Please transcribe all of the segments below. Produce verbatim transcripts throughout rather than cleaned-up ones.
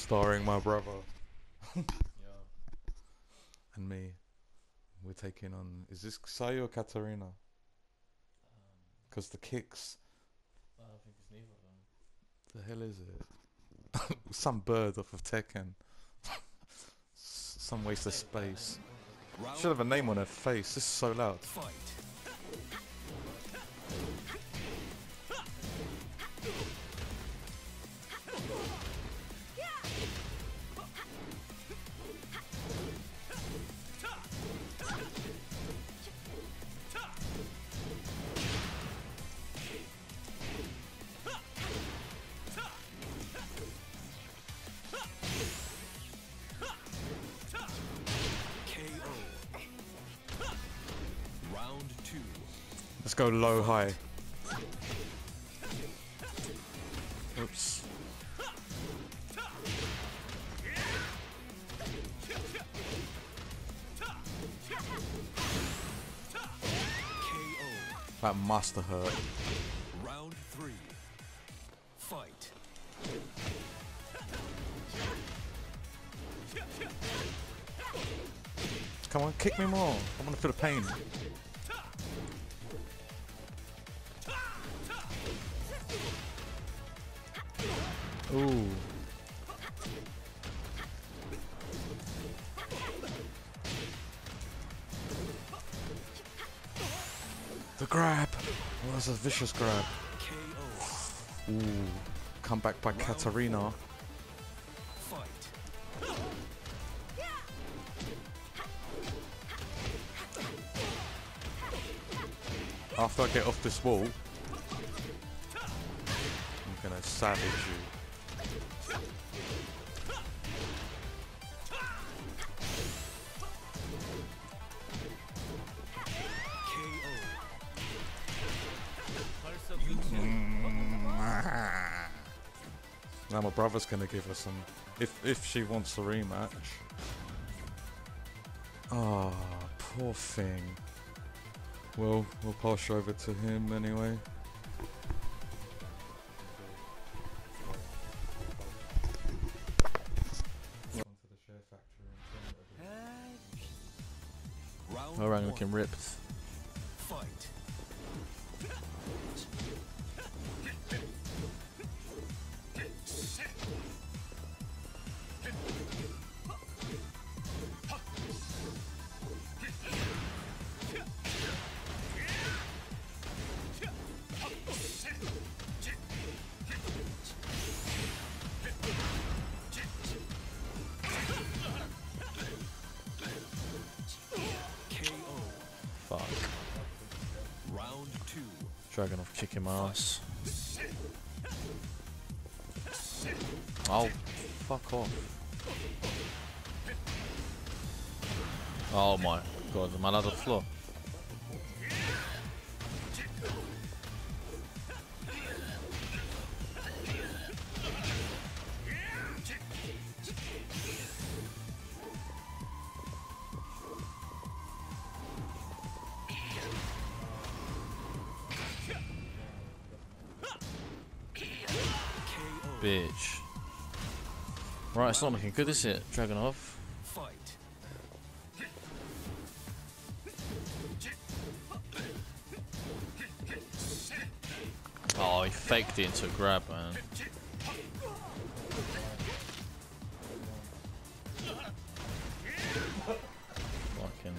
Starring my brother Yeah. and me. We're taking on. Is this Ksai or Katarina? Um, Because the kicks. I don't think it's neither of them. The hell is it? Some bird off of Tekken. S- Some waste of space. Should have a name on her face. This is so loud. Fight. K O. Round two. Let's go low high. Oops. K O. That must have hurt. Round three. Fight. Come on, kick me more. I want to feel the pain. Ooh. The grab. Oh, that's a vicious grab. K O. Ooh. Come back by Katarina. Fight. After I get off this wall, I'm gonna savage you. K Now my brother's gonna give her some, if if she wants a rematch. Ah, poor thing. Well, we'll pass you over to him anyway. O. Round Alright, one. looking ripped. Fight. K O. Fuck. Round two. Dragunov kicking my ass. Oh, fuck off. Oh my god, am I allowed to floor? K O. Bitch. Right, it's not looking good, is it, Dragunov? Fight. Oh, he faked it into a grab, man. Fucking.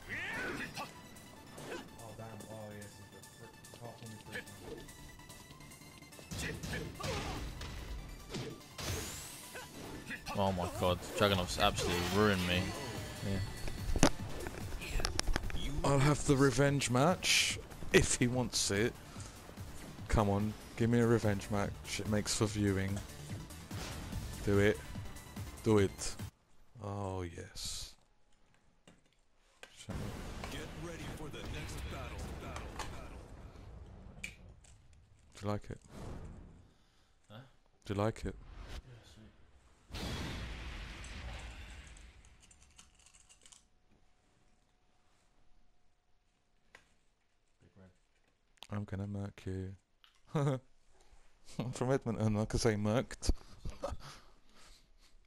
Oh my god, Dragunov's absolutely ruined me. Yeah. I'll have the revenge match if he wants it. Come on, give me a revenge match. It makes for viewing. Do it. Do it. Oh yes. Get ready for the next battle. Battle. Battle. Do you like it? Huh? Do you like it? I'm gonna murk you. I'm from Edmonton, I could say murked.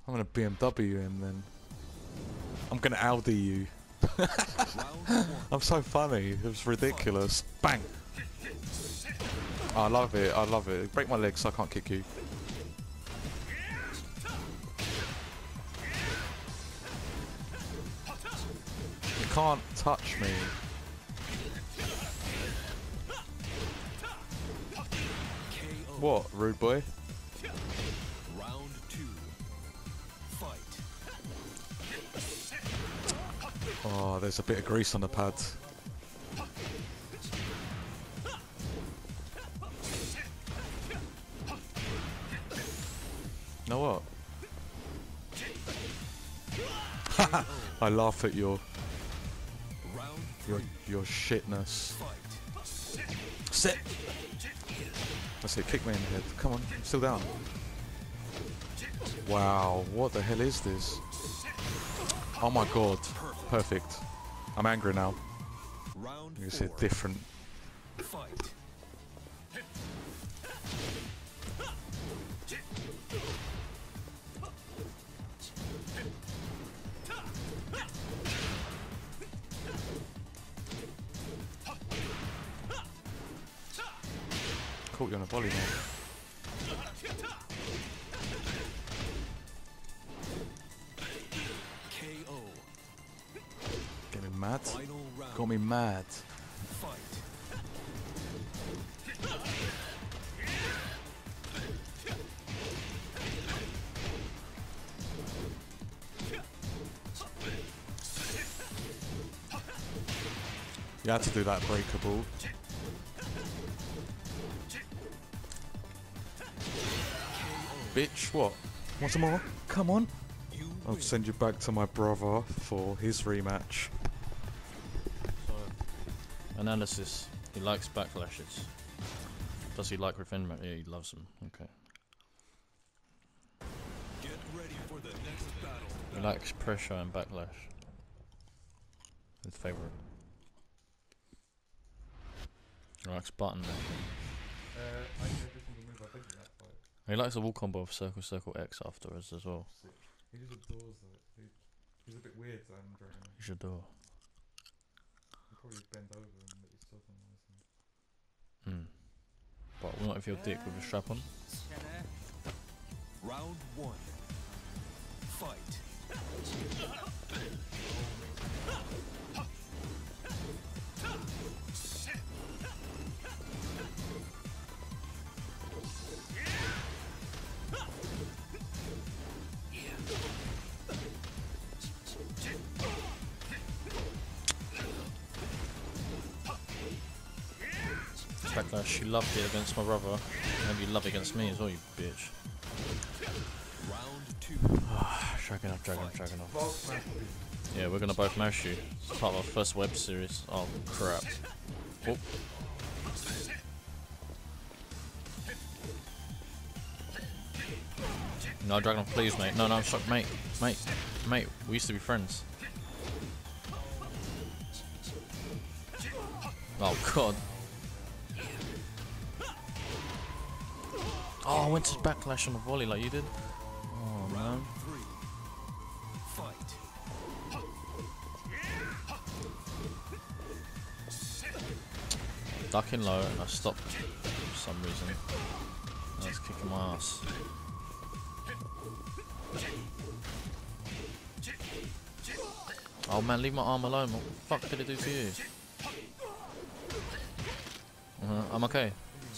I'm gonna B M W him then. I'm gonna Audi you. I'm so funny. It was ridiculous. Bang! Oh, I love it. I love it. Break my legs so I can't kick you. You can't touch me. What, rude boy? Round two. Fight. Oh, there's a bit of grease on the pads. Know what? I laugh at your Round your your shitness. fight. Sit. That's it. Kick me in the head. Come on, I'm still down. Wow, what the hell is this? Oh my god, perfect. I'm angry now. Round You see four. different. Fight. Caught you on a volley now. K O. Get me mad. Final round. Got me mad. Fight. You had to do that breakable. Bitch, what? Want some more? Come on. You I'll win. send you back to my brother for his rematch. So, analysis. He likes backflashes. Does he like revenge match? Yeah, he loves them. Okay. Get ready for the next battle. He likes pressure and backlash. His favourite. He likes button mashing. He likes a wall combo of circle circle X afterwards as well. He just adores it. He, he's a bit weird, Andre. You should do. He'll probably bend over and let you talk on this. Hmm. But not if you're dick with a strap on. Round one. Fight. Backlash, you loved it against my brother. Maybe you love it against me as well, you bitch. Round two. Dragon off, dragon off, dragon off. Yeah, we're gonna both mash you. It's part of our first web series. Oh crap. Oh. No, dragon off, please, mate. No, no, I'm shocked, mate. Mate, mate, we used to be friends. Oh god. Oh, I went to backlash on the volley like you did. Oh man. Round three. Fight. Ducking low and I stopped for some reason. I was kicking my ass. Oh man, leave my arm alone. What the fuck did it do to you? Uh, I'm okay.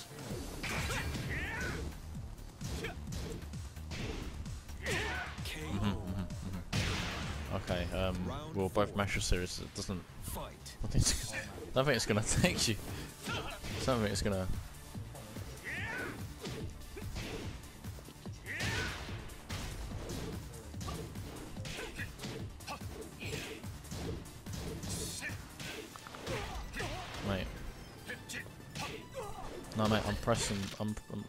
K O. Mhm, mhm, mhm. Okay, um, we'll both mash your series. It doesn't. Fight. I think it's, I don't think it's gonna take you. I don't think it's gonna. Mate. No, mate, I'm pressing. I'm. I'm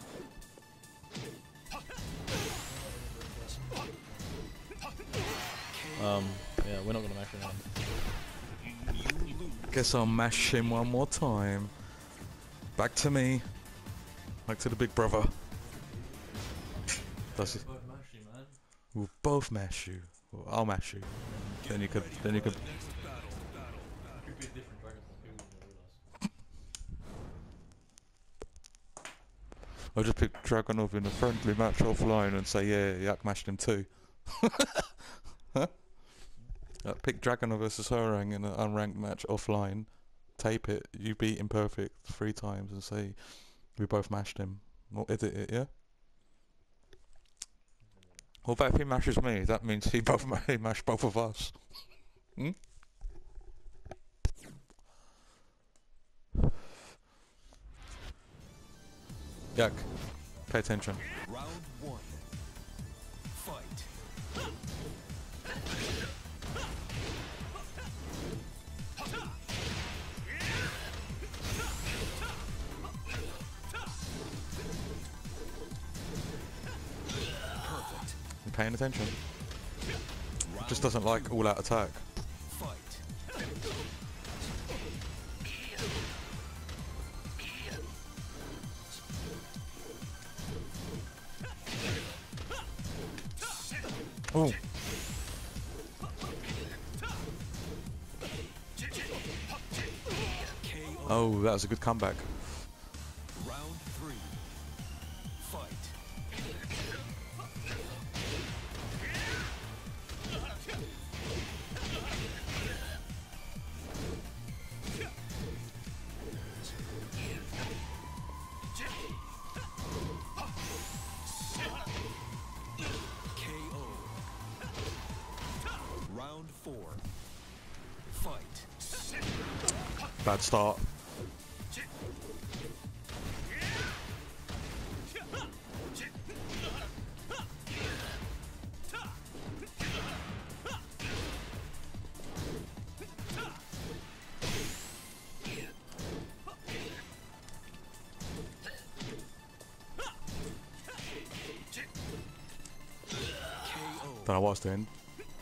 um, yeah, we're not gonna mash it now. Guess I'll mash him one more time. Back to me. Back to the big brother. Does he? We'll both mash you. Well, I'll mash you. Then you could. Then you could. Could be a different dragon from people realise. I'll just pick Dragonov in a friendly match offline and say, yeah, Yak mashed him too. Huh? Uh, pick Dragonov versus Horang in an unranked match offline. Tape it. You beat him perfect three times and say we both mashed him. Or edit it, yeah. What about if he mashes me? That means he both ma he mashed both of us. Hmm? Yak, pay attention. Round one. Fight. Perfect. You paying attention? Just doesn't like all-out attack. Fight. Oh. Oh, that was a good comeback. Round three. Fight. K O. Round four. Fight. Bad start. Don't know what I was doing.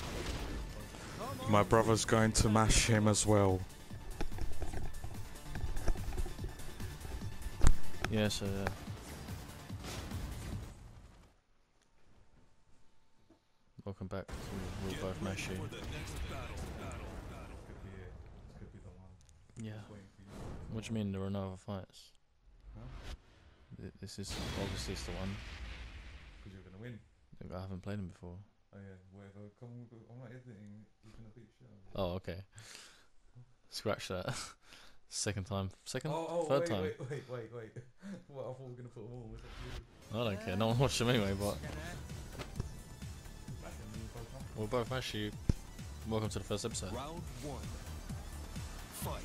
My brother's going to mash him as well. Yeah, so uh, welcome back to We'll Get Both ready Mash You. for the next battle. Battle. Battle. Yeah. What do you mean there are no other fights? Huh? Th this is obviously it's the one. Because you're gonna win. I haven't played him before. Oh yeah, whatever. Come on, I'm not editing. You're gonna beat shit. Oh, okay. Scratch that. Second time. Second? Oh, oh, Third wait, time. wait, wait, wait, wait. What? I thought we were gonna put them all. Was that you? I don't care. No one watched them anyway, but we'll both mash you. Welcome to the first episode. Round one. Fight.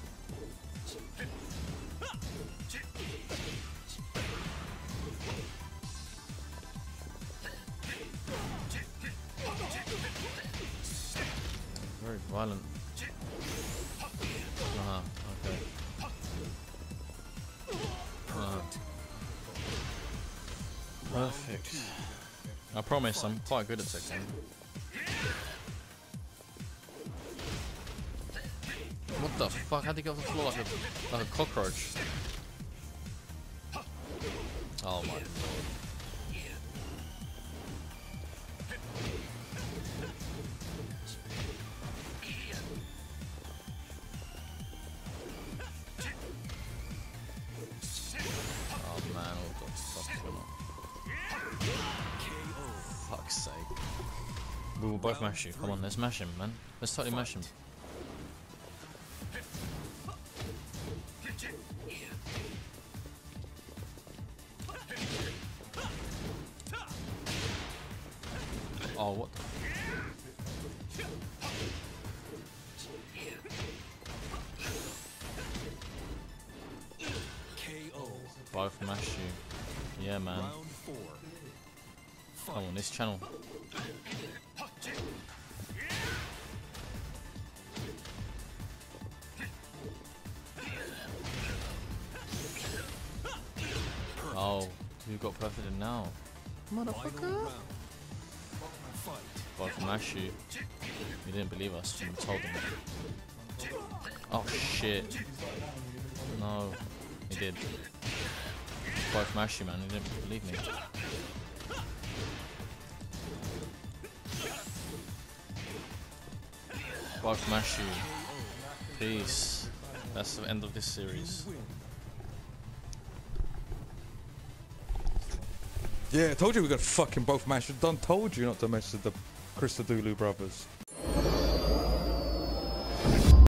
Very violent. Uh-huh, okay. Uh-huh. Perfect. I promise I'm quite good at Tekken. What the fuck? How'd he get off the floor like a, like a cockroach? Oh my lord. Oh man, what the fuck is going on? Fuck's sake. We will both mash you. Come on, let's mash him, man. Let's totally mash him. Oh, what the? K O. Both mash you. Yeah, man. Round four. Come on, this channel. Oh, you got perfect in now. Final Motherfucker. round. Fight. Both mash you. You didn't believe us when we told him. Oh shit. No, he did. Both mash you, man. He didn't believe me. Fuck mash you. Peace. That's the end of this series. Yeah, I told you we got fucking both mash. Done told you not to mess with the Christodoulou brothers.